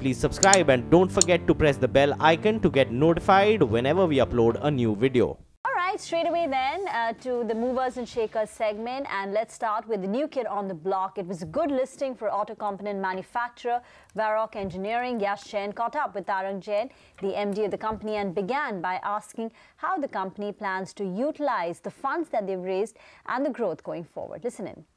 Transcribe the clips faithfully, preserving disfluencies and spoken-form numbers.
please subscribe and don't forget to press the bell icon to get notified whenever we upload a new video. Alright, straight away then uh, to the movers and shakers segment, and let's start with the new kid on the block. It was a good listing for auto component manufacturer Varroc Engineering. Yash Jain caught up with Tarang Jain, the M D of the company, and began by asking how the company plans to utilize the funds that they've raised and the growth going forward. Listen in.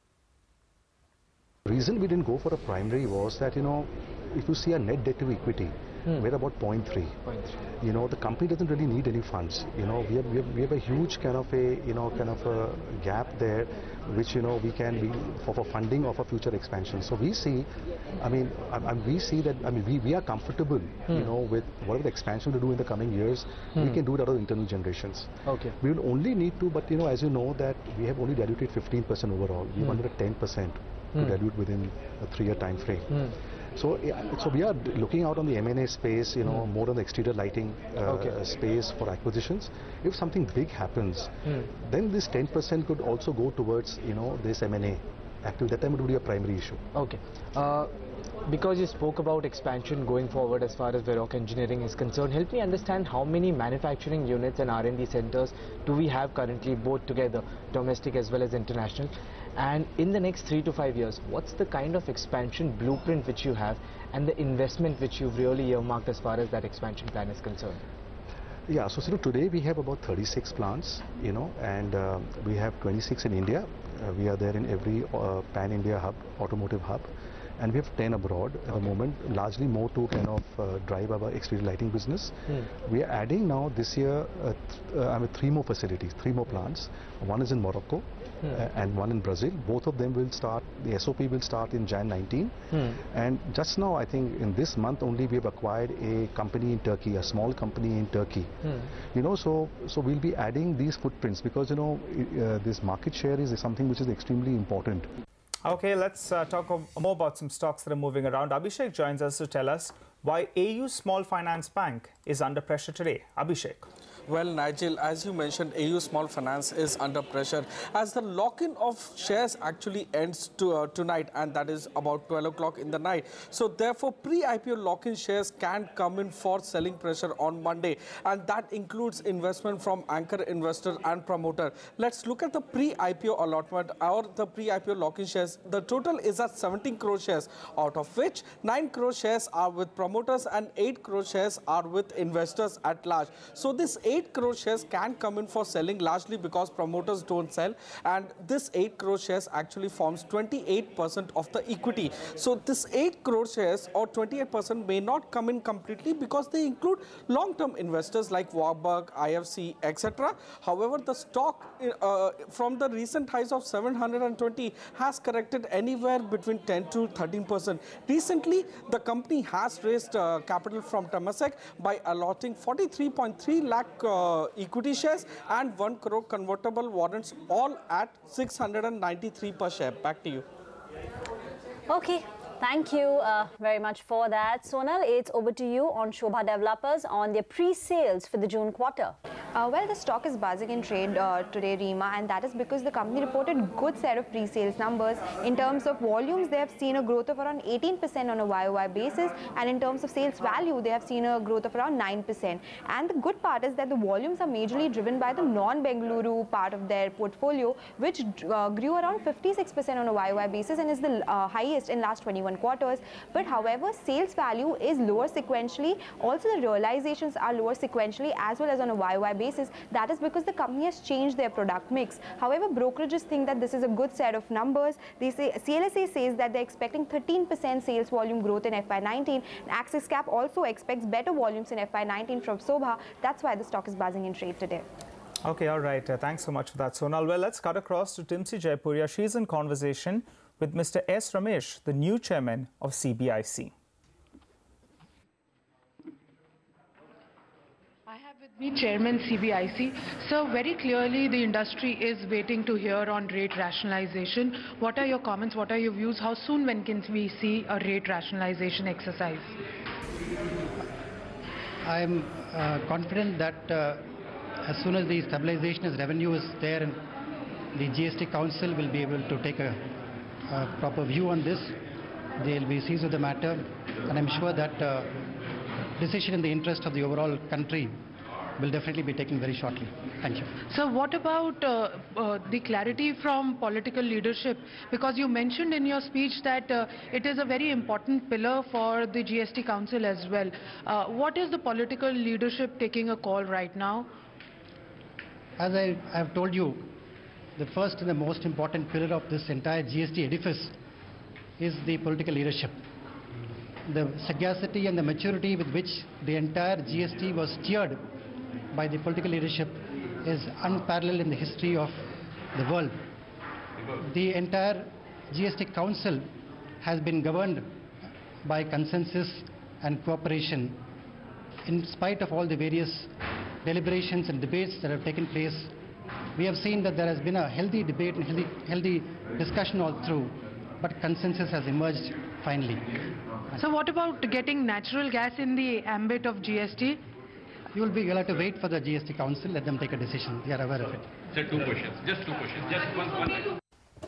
The reason we didn't go for a primary was that, you know, if you see a net debt to equity, hmm. we're about zero point three. You know, the company doesn't really need any funds. You know, we have, we have, we have a huge kind of a, you know, kind of a gap there, which, you know, we can be for, for funding of a future expansion. So we see, I mean, I, I, we see that, I mean, we, we are comfortable, hmm. you know, with whatever the expansion to do in the coming years, hmm. we can do it out of internal generations. Okay. We will only need to, but, you know, as you know, that we have only diluted fifteen percent overall. We hmm. wanted a ten percent. To hmm. dilute within a three-year time frame. Hmm. So, so we are looking out on the M and A space, you know, hmm. more on the exterior lighting uh, okay. space for acquisitions. If something big happens, hmm. then this ten percent could also go towards, you know, this M and A. Actually, that time it would be a primary issue. Okay. Uh, because you spoke about expansion going forward as far as Varroc Engineering is concerned, help me understand how many manufacturing units and R and D centers do we have currently, both together, domestic as well as international? And in the next three to five years, what's the kind of expansion blueprint which you have and the investment which you've really earmarked as far as that expansion plan is concerned? Yeah, so, so today we have about thirty-six plants, you know, and uh, we have twenty-six in India. Uh, we are there in every uh, pan-India hub, automotive hub. And we have ten abroad at okay. the moment, largely more to kind of uh, drive our exterior lighting business. Hmm. We are adding now this year uh, th uh, I mean, three more facilities, three more plants. One is in Morocco hmm. uh, and one in Brazil. Both of them will start, the S O P will start in January nineteenth. Hmm. And just now, I think in this month only, we have acquired a company in Turkey, a small company in Turkey. Hmm. You know, so, so we'll be adding these footprints because, you know, uh, this market share is something which is extremely important. Okay, let's uh, talk more about some stocks that are moving around. Abhishek joins us to tell us why A U Small Finance Bank is under pressure today. Abhishek. Well, Nigel, as you mentioned, A U Small Finance is under pressure as the lock-in of shares actually ends to, uh, tonight, and that is about twelve o'clock in the night. So therefore, pre-I P O lock-in shares can come in for selling pressure on Monday, and that includes investment from anchor investor and promoter. Let's look at the pre-I P O allotment or the pre-I P O lock-in shares. The total is at seventeen crore shares, out of which nine crore shares are with promoters and eight crore shares are with investors at large. So this eight crore shares can come in for selling largely because promoters don't sell, and this eight crore shares actually forms twenty-eight percent of the equity. So this eight crore shares or twenty-eight percent may not come in completely because they include long-term investors like Warburg, I F C, et cetera. However, the stock uh, from the recent highs of seven hundred twenty has corrected anywhere between ten to thirteen percent. Recently, the company has raised uh, capital from Temasek by allotting forty-three point three lakh uh, equity shares and one crore convertible warrants, all at six hundred ninety-three per share. Back to you. Okay. Thank you uh, very much for that. Sonal, it's over to you on Shobha Developers on their pre-sales for the June quarter. Uh, well, the stock is buzzing in trade uh, today, Reema, and that is because the company reported good set of pre-sales numbers. In terms of volumes, they have seen a growth of around eighteen percent on a Y O Y basis, and in terms of sales value, they have seen a growth of around nine percent. And the good part is that the volumes are majorly driven by the non-Bengaluru part of their portfolio, which uh, grew around fifty-six percent on a Y O Y basis and is the uh, highest in last twenty-one quarters. But however, sales value is lower sequentially. Also, the realizations are lower sequentially as well as on a Y O Y basis. That is because the company has changed their product mix. However, brokerages think that this is a good set of numbers. They say C L S A says that they're expecting thirteen percent sales volume growth in F Y nineteen. And Axis Cap also expects better volumes in F Y nineteen from Sobha. That's why the stock is buzzing in trade today. Okay, all right. Uh, thanks so much for that, Sonal. Well, let's cut across to Timsi Jaipuria. She's in conversation with Mister S. Ramesh, the new chairman of C B I C. I have with me Chairman C B I C. So very clearly the industry is waiting to hear on rate rationalization. What are your comments? What are your views? How soon when can we see a rate rationalization exercise? I am uh, confident that uh, as soon as the stabilization as revenue is there, and the G S T Council will be able to take a, a proper view on this, They'll be seized of the matter, and I'm sure that uh, decision in the interest of the overall country will definitely be taken very shortly. Thank you. So what about uh, uh, the clarity from political leadership? Because you mentioned in your speech that uh, it is a very important pillar for the G S T Council as well. Uh, what is the political leadership taking a call right now? As I have told you, the first and the most important pillar of this entire G S T edifice is the political leadership. The sagacity and the maturity with which the entire G S T was steered by the political leadership is unparalleled in the history of the world. The entire G S T Council has been governed by consensus and cooperation in spite of all the various deliberations and debates that have taken place. We have seen that there has been a healthy debate and healthy, healthy discussion all through, but consensus has emerged finally. So what about getting natural gas in the ambit of G S T? You will be, you'll have to wait for the G S T Council, let them take a decision. They are aware of it. Sir, two questions. Just two questions. Just one. one.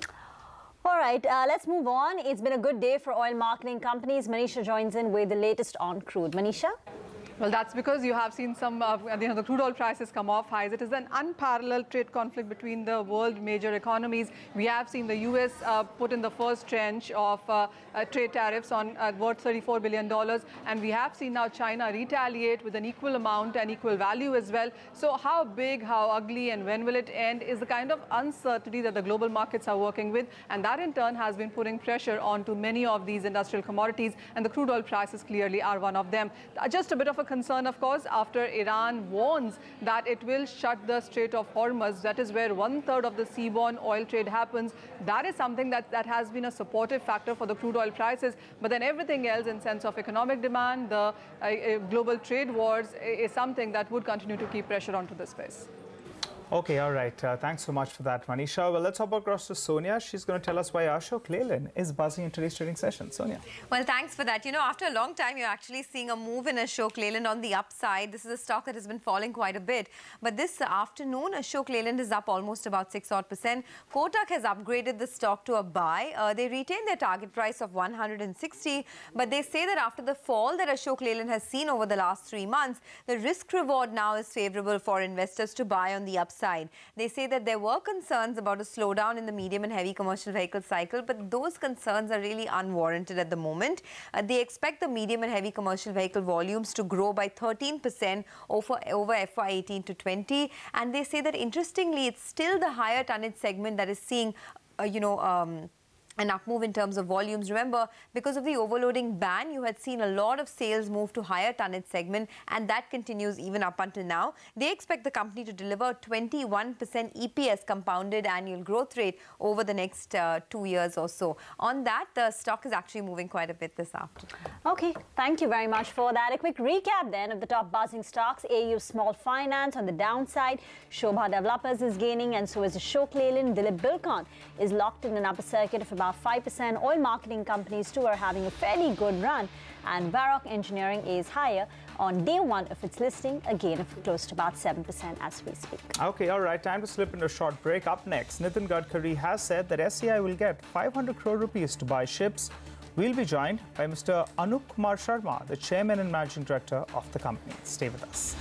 All right, uh, let's move on. It's been a good day for oil marketing companies. Manisha joins in with the latest on crude. Manisha? Well, that's because you have seen some, uh, you know, the crude oil prices come off highs. It is an unparalleled trade conflict between the world major economies. We have seen the U S uh, put in the first tranche of uh, uh, trade tariffs on uh, worth thirty-four billion dollars. And we have seen now China retaliate with an equal amount and equal value as well. So how big, how ugly, and when will it end is the kind of uncertainty that the global markets are working with. And that in turn has been putting pressure onto many of these industrial commodities. And the crude oil prices clearly are one of them. Uh, just a bit of a concern, of course, after Iran warns that it will shut the Strait of Hormuz. That is where one third of the seaborne oil trade happens. That is something that, that has been a supportive factor for the crude oil prices. But then everything else in sense of economic demand, the uh, uh, global trade wars is something that would continue to keep pressure onto the space. Okay, all right. Uh, thanks so much for that, Manisha. Well, let's hop across to Sonia. She's going to tell us why Ashok Leyland is buzzing in today's trading session. Sonia. Well, thanks for that. You know, after a long time, you're actually seeing a move in Ashok Leyland on the upside. This is a stock that has been falling quite a bit. But this afternoon, Ashok Leyland is up almost about six odd percent. Kotak has upgraded the stock to a buy. Uh, they retain their target price of one hundred sixty. But they say that after the fall that Ashok Leyland has seen over the last three months, the risk reward now is favorable for investors to buy on the upside. They say that there were concerns about a slowdown in the medium and heavy commercial vehicle cycle, but those concerns are really unwarranted at the moment. Uh, they expect the medium and heavy commercial vehicle volumes to grow by thirteen percent over, over F Y eighteen to twenty. And they say that interestingly, it's still the higher tonnage segment that is seeing, uh, you know, um, an up move in terms of volumes. Remember, because of the overloading ban, you had seen a lot of sales move to higher tonnage segment, and that continues even up until now. They expect the company to deliver twenty-one percent E P S compounded annual growth rate over the next uh, two years or so. On that, the stock is actually moving quite a bit this afternoon. Okay, thank you very much for that. A quick recap then of the top buzzing stocks. A U Small Finance on the downside. Shobha Developers is gaining, and so is Ashok Leyland. Dilip Bilkon is locked in an upper circuit of about five percent. Oil marketing companies too are having a fairly good run, and Varroc Engineering is higher on day one of its listing, a gain of close to about seven percent as we speak. Okay, all right, time to slip into a short break. Up next, Nitin Gadkari has said that S C I will get five hundred crore rupees to buy ships. We'll be joined by Mister Anup Kumar Sharma, the chairman and managing director of the company. Stay with us.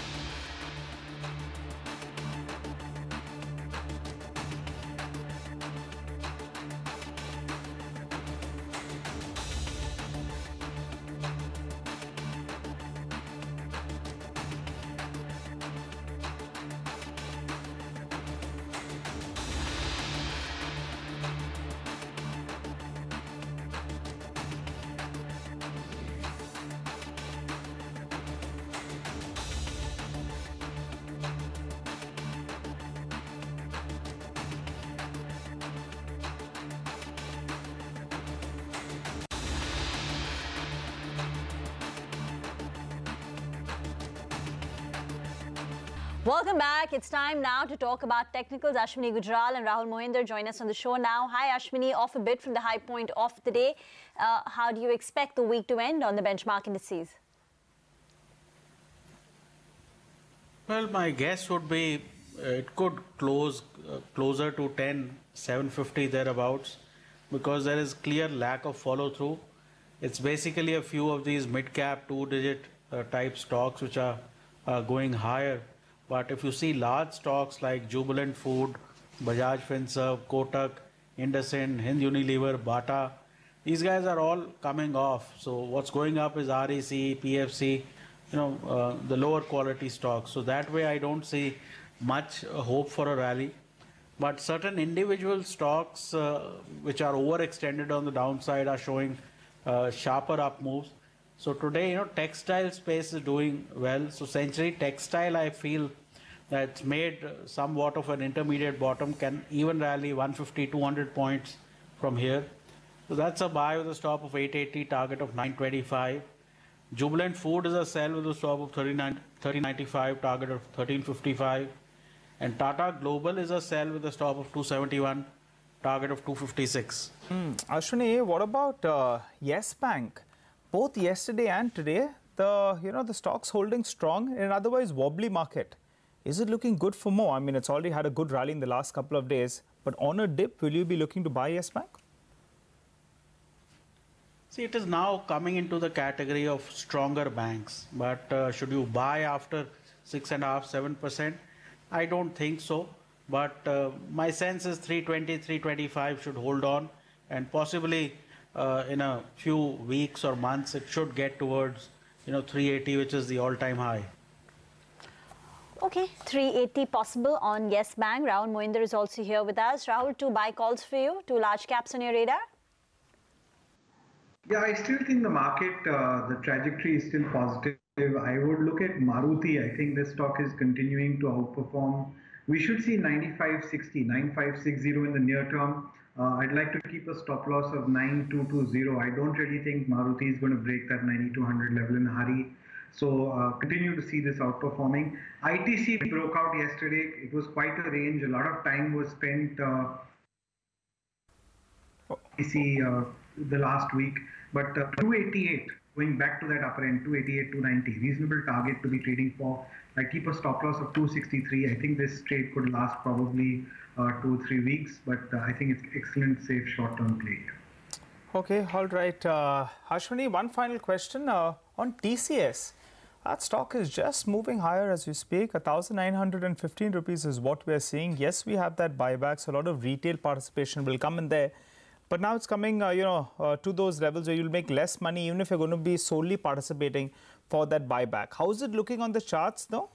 Welcome back. It's time now to talk about technicals. Ashwini Gujral and Rahul Mohinder join us on the show now. Hi, Ashwini. Off a bit from the high point of the day. Uh, how do you expect the week to end on the benchmark indices? Well, my guess would be uh, it could close uh, closer to ten, seven fifty thereabouts. because there is clear lack of follow-through. It's basically a few of these mid-cap, two-digit uh, type stocks which are uh, going higher. But if you see large stocks like Jubilant Food, Bajaj Finserv, Kotak, IndusInd, Hind Unilever, Bata, these guys are all coming off. So what's going up is R E C, P F C, you know, uh, the lower quality stocks. So that way I don't see much uh, hope for a rally. But certain individual stocks uh, which are overextended on the downside are showing uh, sharper up moves. So today, you know, textile space is doing well. So Century Textile, I feel that's made somewhat of an intermediate bottom, can even rally one fifty, two hundred points from here. So that's a buy with a stop of eight eighty, target of nine twenty-five. Jubilant Food is a sell with a stop of thirty ninety-five, target of thirteen fifty-five. And Tata Global is a sell with a stop of two seventy-one, target of two fifty-six. Hmm. Ashwini, what about uh, Yes Bank? Both yesterday and today, the you know the stock's holding strong in an otherwise wobbly market. Is it looking good for more? I mean, it's already had a good rally in the last couple of days, but on a dip, will you be looking to buy Yes Bank? See, it is now coming into the category of stronger banks, but uh, should you buy after six and a half, seven percent? I don't think so. But uh, my sense is three twenty, three twenty-five should hold on, and possibly uh, in a few weeks or months it should get towards you know three eighty, which is the all-time high. Okay, three eighty possible on Yes Bank. Rahul Mohinder is also here with us. Rahul, two buy calls for you, two large caps on your radar. Yeah, I still think the market, uh, the trajectory is still positive. I would look at Maruti. I think this stock is continuing to outperform. We should see ninety-five sixty, ninety-five sixty in the near term. Uh, I'd like to keep a stop loss of nine two two zero. I don't really think Maruti is going to break that ninety-two hundred level in a hurry. So uh, continue to see this outperforming. I T C broke out yesterday. It was quite a range. A lot of time was spent uh, I T C uh, the last week. But uh, two eighty-eight, going back to that upper end, two eighty-eight, two ninety, reasonable target to be trading for. I keep a stop loss of two sixty-three. I think this trade could last probably uh, two or three weeks, but uh, I think it's excellent, safe, short-term play. Okay, all right. Uh, Ashwini, one final question uh, on T C S. That stock is just moving higher as we speak. one thousand nine hundred fifteen rupees is what we are seeing. Yes, we have that buyback, so a lot of retail participation will come in there. But now it's coming, uh, you know, uh, to those levels where you'll make less money, even if you're going to be solely participating for that buyback. How is it looking on the charts, though?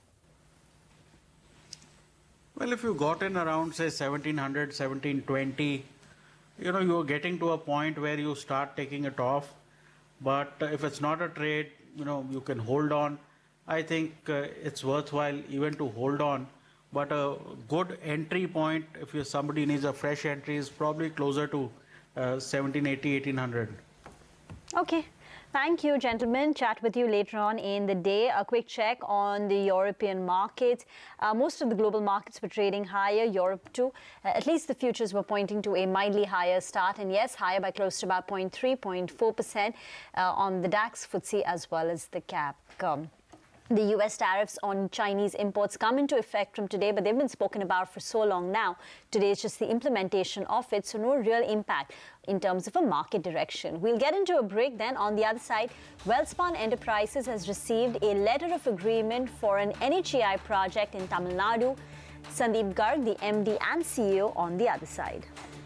Well, if you got in around, say, seventeen hundred, seventeen twenty, you know, you're getting to a point where you start taking it off. But uh, if it's not a trade, you know, you can hold on. I think uh, it's worthwhile even to hold on. But a good entry point, if you, somebody needs a fresh entry, is probably closer to uh, seventeen eighty, eighteen hundred. Okay. Thank you, gentlemen. Chat with you later on in the day. A quick check on the European markets. Uh, most of the global markets were trading higher. Europe too. Uh, at least the futures were pointing to a mildly higher start. And yes, higher by close to about zero point three, zero point four percent uh, on the DAX, F T S E as well as the C A P. Um, The U S tariffs on Chinese imports come into effect from today, but they've been spoken about for so long now. Today is just the implementation of it, so no real impact in terms of a market direction. We'll get into a break then. On the other side, Welspun Enterprises has received a letter of agreement for an N H A I project in Tamil Nadu. Sandeep Garg, the M D and C E O, on the other side.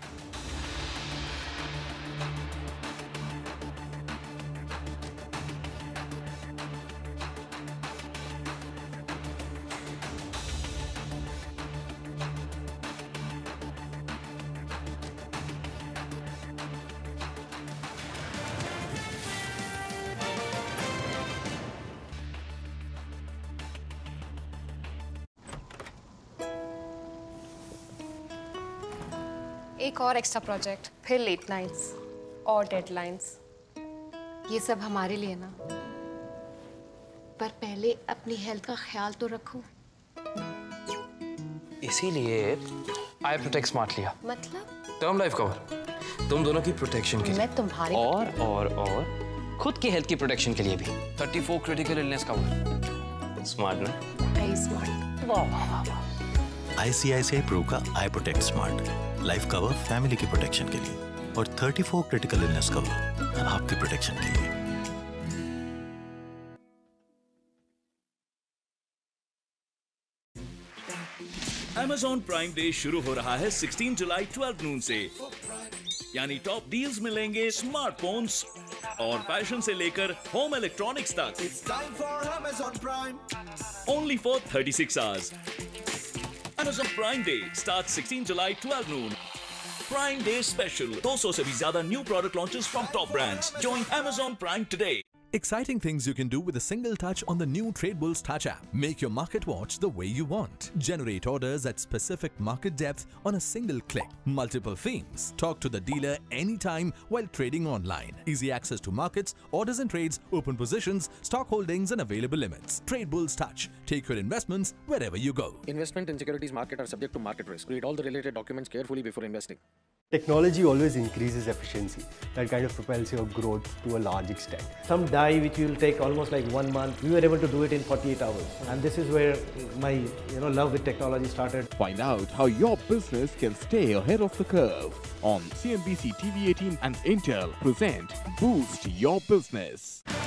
एक और extra project, फिर late nights और deadlines, ये सब हमारे लिए ना, पर पहले अपनी हेल्थ का ख्याल तो रखो। इसीलिए आई प्रोटेक्ट स्मार्ट लिया। मतलब टर्म लाइफ कवर, तुम दोनों की प्रोटेक्शन के लिए। मैं तुम्हारे और और और खुद की हेल्थ की प्रोटेक्शन के लिए भी। चौंतीस क्रिटिकल इलनेस कवर। स्मार्ट ना? I smart. वाह वाह वाह। आई सी आई सी आई प्रो का I protect smart life cover family के प्रोटेक्शन के लिए। और चौंतीस क्रिटिकल इलनेस कवर आपके प्रोटेक्शन के लिए। Amazon Prime Day शुरू हो रहा है सोलह जुलाई बारह नून से, यानी टॉप डील्स मिलेंगे स्मार्टफोन्स और फैशन से लेकर होम इलेक्ट्रॉनिक्स तक। It's time for Amazon Prime. Only for thirty-six hours. Amazon Prime Day starts सोलह जुलाई बारह noon. Prime Day special. two hundred से भी ज्यादा new product launches from top brands. Join Amazon Prime today. Exciting things you can do with a single touch on the new TradeBulls Touch app. Make your market watch the way you want. Generate orders at specific market depth on a single click. Multiple themes. Talk to the dealer anytime while trading online. Easy access to markets, orders and trades, open positions, stock holdings and available limits. TradeBulls Touch. Take your investments wherever you go. Investment in securities market are subject to market risk. Read all the related documents carefully before investing. Technology always increases efficiency. That kind of propels your growth to a large extent. Some dye which will take almost like one month, we were able to do it in forty-eight hours. And this is where my you know love with technology started. Find out how your business can stay ahead of the curve on C N B C T V eighteen and Intel present Boost Your Business.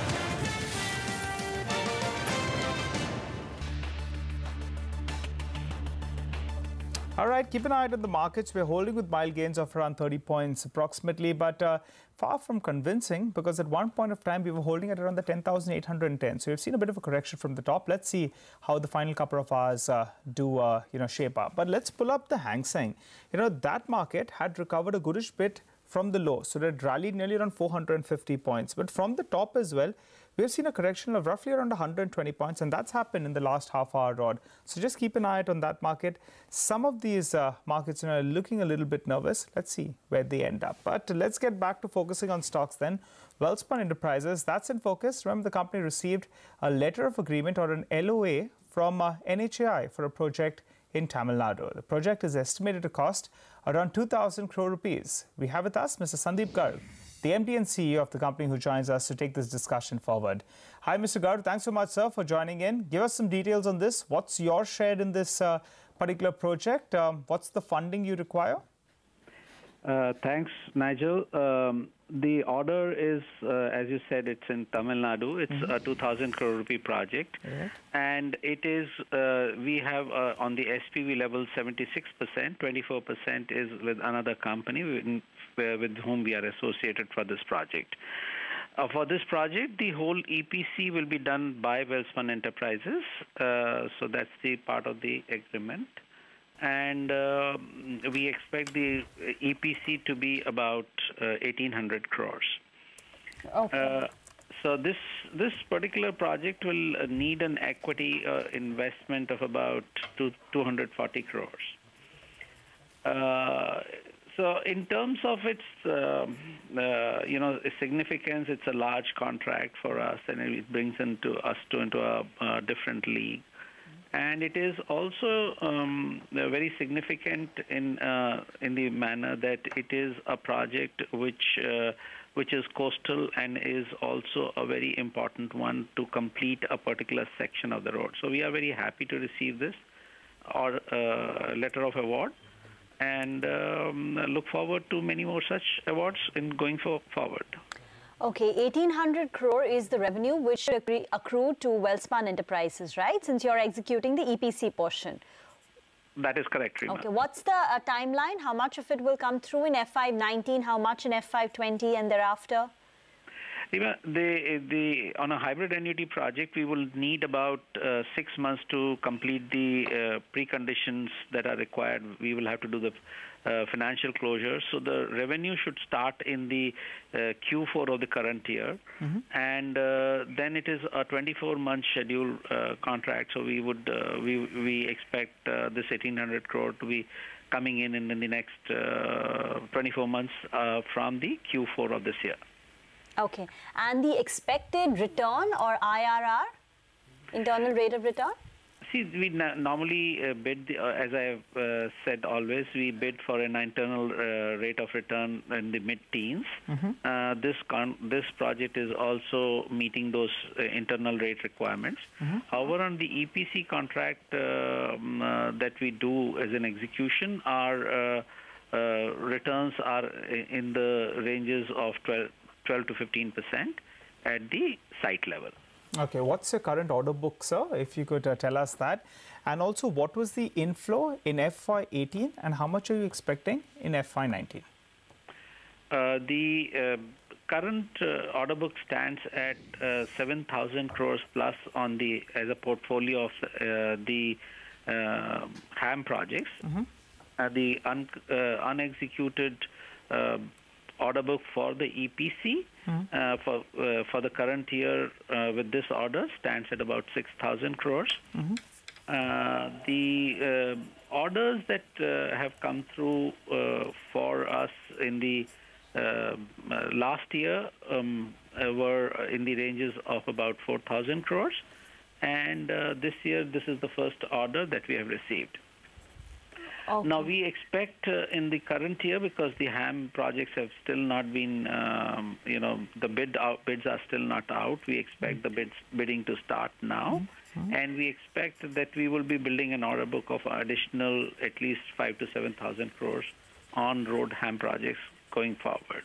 All right, keep an eye on the markets. We're holding with mild gains of around thirty points approximately, but uh, far from convincing, because at one point of time we were holding at around the ten thousand eight hundred ten. So we've seen a bit of a correction from the top. Let's see how the final couple of hours uh, do uh, you know shape up. But let's pull up the Hang Seng. You know, that market had recovered a goodish bit from the low, so it rallied nearly around four hundred fifty points. But from the top as well, we've seen a correction of roughly around one hundred twenty points, and that's happened in the last half hour rod. So just keep an eye out on that market. Some of these uh, markets you know, are looking a little bit nervous. Let's see where they end up. But let's get back to focusing on stocks then. Welspun Enterprises, that's in focus. Remember, the company received a letter of agreement or an L O A from uh, N H A I for a project in Tamil Nadu. The project is estimated to cost around two thousand crore rupees. We have with us Mister Sandeep Garg, the M D and C E O of the company, who joins us to take this discussion forward. Hi, Mister Garg. Thanks so much, sir, for joining in. Give us some details on this. What's your share in this uh, particular project? Um, what's the funding you require? Uh, thanks, Nigel. Um, the order is, uh, as you said, it's in Tamil Nadu. It's mm-hmm. a two thousand crore rupee project. Mm-hmm. And it is, uh, we have uh, on the S P V level seventy-six percent, twenty-four percent is with another company with, with whom we are associated for this project. Uh, for this project, the whole E P C will be done by Welspun Enterprises. Uh, so that's the part of the agreement. And uh, we expect the E P C to be about uh, eighteen hundred crores. Okay. Uh, so this this particular project will uh, need an equity uh, investment of about two, two hundred forty crores. Uh, so in terms of its uh, uh, you know significance, it's a large contract for us, and it brings into us to into a, a different league. And it is also um, very significant in uh, in the manner that it is a project which uh, which is coastal and is also a very important one to complete a particular section of the road. So we are very happy to receive this or uh, letter of award, and um, look forward to many more such awards in going for forward. Okay, eighteen hundred crore is the revenue which should accrue to Welspun Enterprises, right? Since you're executing the E P C portion. That is correct, Reema. Okay, what's the uh, timeline? How much of it will come through in F five nineteen? How much in F five twenty and thereafter? Reema, the, the, on a hybrid annuity project, we will need about uh, six months to complete the uh, preconditions that are required. We will have to do the uh, financial closure. So the revenue should start in the uh, Q four of the current year. Mm-hmm. And uh, then it is a twenty-four month schedule uh, contract. So we would uh, we, we expect uh, this eighteen hundred crore to be coming in in, in the next uh, twenty-four months uh, from the Q four of this year. Okay. And the expected return or I R R, internal rate of return? See, we normally uh, bid, the, uh, as I have uh, said always, we bid for an internal uh, rate of return in the mid-teens. Mm-hmm. uh, this con this project is also meeting those uh, internal rate requirements. Mm-hmm. However, on the E P C contract uh, um, uh, that we do as an execution, our uh, uh, returns are in the ranges of twelve to fifteen percent at the site level. Okay, what's your current order book, sir? If you could uh, tell us that. And also, what was the inflow in F Y eighteen and how much are you expecting in F Y nineteen? Uh, the uh, current uh, order book stands at uh, seven thousand crores plus on the as a portfolio of uh, the uh, HAM projects. Mm-hmm. Uh, the un, uh, unexecuted uh, order book for the E P C Mm-hmm. uh, for uh, for the current year uh, with this order stands at about six thousand crores. Mm-hmm. Uh, the uh, orders that uh, have come through uh, for us in the uh, last year um, uh, were in the ranges of about four thousand crores, and uh, this year this is the first order that we have received. Okay. Now we expect uh, in the current year, because the HAM projects have still not been, um, you know, the bid out, bids are still not out. We expect the bids bidding to start now, Mm-hmm. and we expect that we will be building an order book of additional at least five to seven thousand crores on road HAM projects going forward.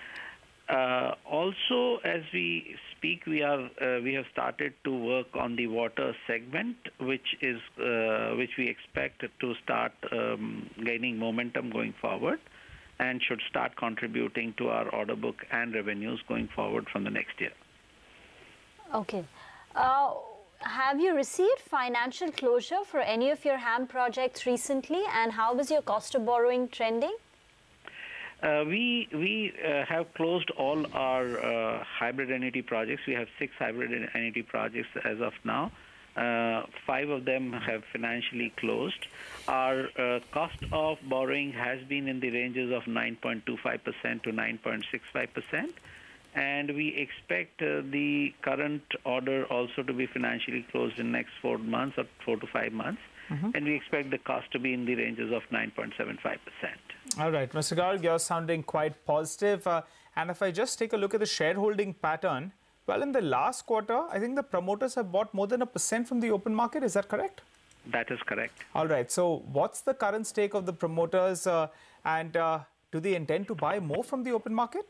Uh, also, as we speak, we are uh, we have started to work on the water segment, which is uh, which we expect to start um, gaining momentum going forward, and should start contributing to our order book and revenues going forward from the next year. Okay. Uh, have you received financial closure for any of your HAM projects recently, and how was your cost of borrowing trending? Uh, we we uh, have closed all our uh, hybrid annuity projects. We have six hybrid annuity projects as of now. Uh, five of them have financially closed. Our uh, cost of borrowing has been in the ranges of nine point two five percent to nine point six five percent. And we expect uh, the current order also to be financially closed in the next four months or four to five months. Mm-hmm. And we expect the cost to be in the ranges of nine point seven five percent. All right, Mister Garg, you're sounding quite positive. Uh, and if I just take a look at the shareholding pattern, well, in the last quarter, I think the promoters have bought more than a percent from the open market. Is that correct? That is correct. All right. So what's the current stake of the promoters, uh, and uh, do they intend to buy more from the open market?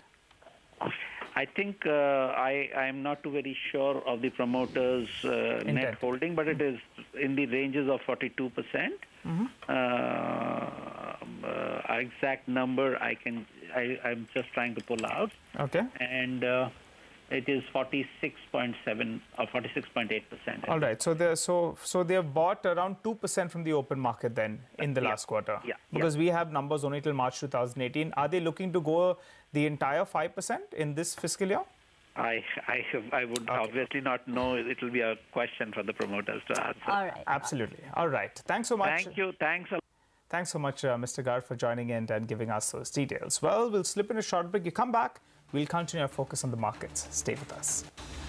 I think uh, I am not too very sure of the promoters' uh, net holding, but it is in the ranges of forty-two percent. Mm-hmm. uh, uh, exact number I can, I, I'm just trying to pull out. Okay. And uh, it is forty-six point seven or forty-six point eight percent. All right. So they so so they have bought around two percent from the open market then in the yeah. last quarter. Yeah. Because yeah. we have numbers only till March two thousand eighteen. Are they looking to go the entire five percent in this fiscal year? I I, have, I would okay. obviously not know. It will be a question for the promoters to answer. All right. Absolutely. All right. Thanks so much. Thank you. Thanks a lot. Thanks so much, uh, Mister Garg, for joining in and giving us those details. Well, we'll slip in a short break. You come back, we'll continue our focus on the markets. Stay with us.